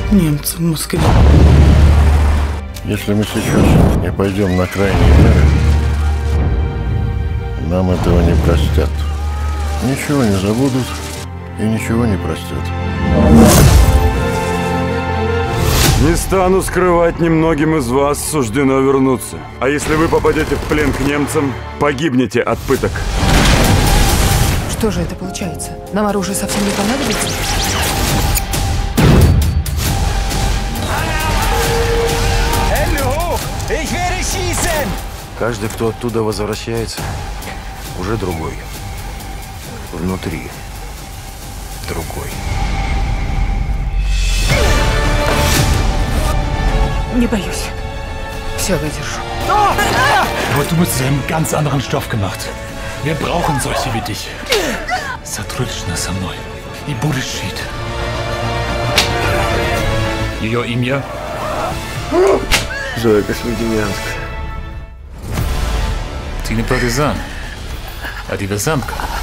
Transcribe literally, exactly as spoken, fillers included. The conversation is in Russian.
Немцы в Москве. Если мы сейчас не пойдем на крайние меры, нам этого не простят. Ничего не забудут и ничего не простят. Не стану скрывать, немногим из вас суждено вернуться. А если вы попадете в плен к немцам, погибнете от пыток. Что же это получается? Нам оружие совсем не понадобится? Каждый, кто оттуда возвращается, уже другой. Внутри другой. Не боюсь. Все выдержу. Aber du bist zu einem ganz anderen Stoff gemacht. Wir brauchen solche wie dich. Сотрудничество со мной и будешь жить. Ее имя? Зоя Космодемьянская. Ты не партизан, а диверсантка.